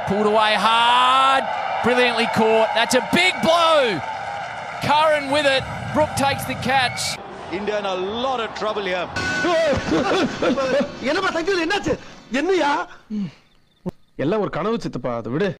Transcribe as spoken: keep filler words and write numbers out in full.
Pulled away hard. Brilliantly caught. That's a big blow. Curran with it. Brook takes the catch. India in a lot of trouble here. என்னப்பா தங்கல் என்னாச்சு? என்னையா? எல்லாம் ஒரு கனவு சித்தப்பா, அதை விடு.